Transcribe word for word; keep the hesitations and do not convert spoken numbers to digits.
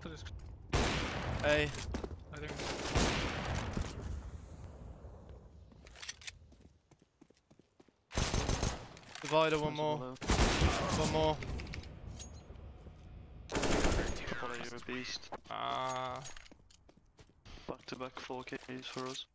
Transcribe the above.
after this. A. I think. Divider, one more. One more. Follow you a beast. Ah. Back to back four Ks for us.